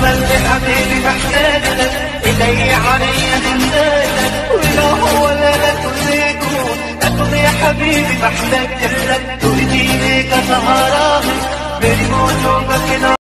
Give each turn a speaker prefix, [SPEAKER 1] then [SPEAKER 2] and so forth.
[SPEAKER 1] تملي حبيبي محتاج لك، إيدي عليا تندالك، ولا هو لا تريدون أكون يا حبيبي محتاج لك، تريديني كسهران من وجوبك.